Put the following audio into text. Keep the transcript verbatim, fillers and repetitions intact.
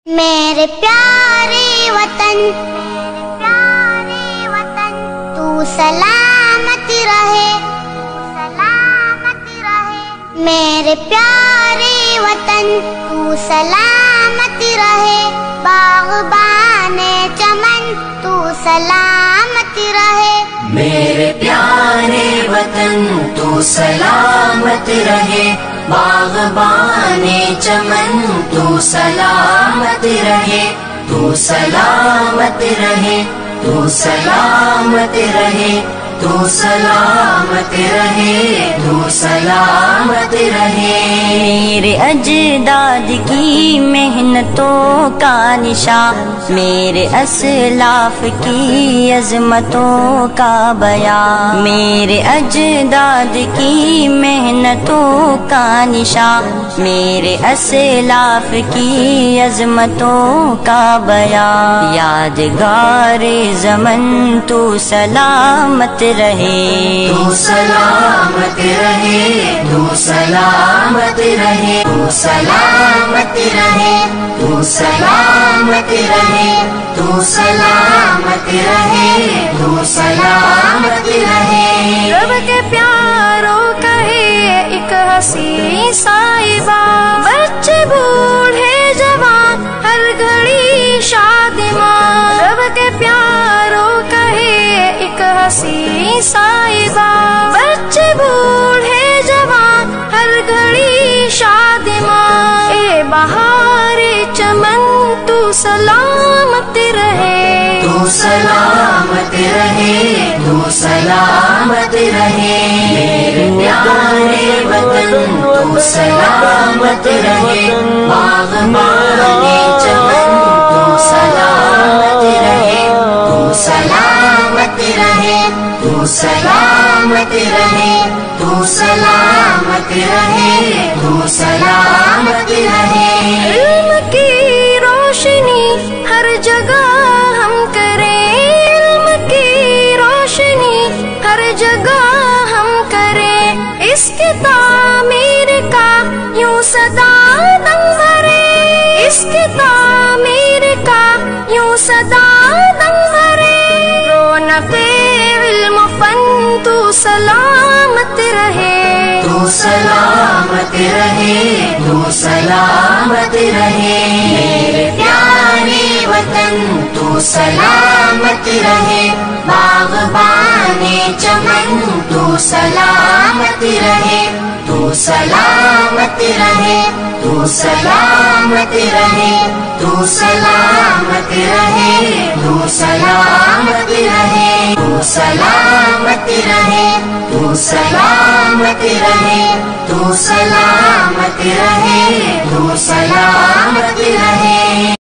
میرے پیارے وطن، میرے پیارے وطن، تو سلامت رہے، سلامت رہے۔ میرے پیارے وطن، تو سلامت رہے۔ باغبان چمن، تو سلامت رہے۔ میرے پیارے وطن، تو سلامت رہے۔ باغبان چمن، تو سلامت رہے، تو سلامت رہے، تو سلامت رہے، تو سلامت رہے، تو سلامت رہے۔ میرے اجداد کی محنتوں کا نشان، میرے اسلاف کی عظمتوں کا بیان، میرے اجداد کی محنتوں کا نشان، میرے اسلاف کی عظمتوں کا بیان۔ یادگار زمن تو سلامت رہے، تو سلامت رہے، تو سلامت رہے، تو سلامت رہے، تو سلامت رہے، تو سلامت رہے، تو سلامت رہے۔ رب کے پیاروں کا ہے ایک حسین صاحبہ، بچے بوڑھے جوان ہر گھڑی شادمان۔ رب کے پیاروں کا ہے ایک حسین صاحبہ، بچے بوڑھے جوان ہر گھڑی شادمان۔ اے بہار چمن تو سلامت رہے، تو سلامت رہے، تو سلامت رہے۔ میرے پیارے وطن، تو سلامت رہے۔ باغبان چمن، تو سلامت رہے، تو سلامت رہے، تو سلامت رہے، تو سلامت رہے، تو سلامت رہے۔ علم کی روشنی ہر جگہ ہم کریں، علم کی روشنی ہر جگہ ہم کریں۔ اس کی تعمیر کا یوں صدا دم بھرے، اس کی تعمیر کا یوں صدا دم بھرے۔ رونق علم فن تو سلامت رہے، تو سلامت رہے، تو سلامت رہے۔ میرے پیارے وطن، تو سلامت رہے۔ باغبان چمن، تو سلامت رہے، تو سلامت رہے، تو سلامت رہے، تو سلامت رہے، تو سلامت رہے، تو سلامت رہے، تو سلامت رہے، تو سلامت رہے، تو سلامت رہے۔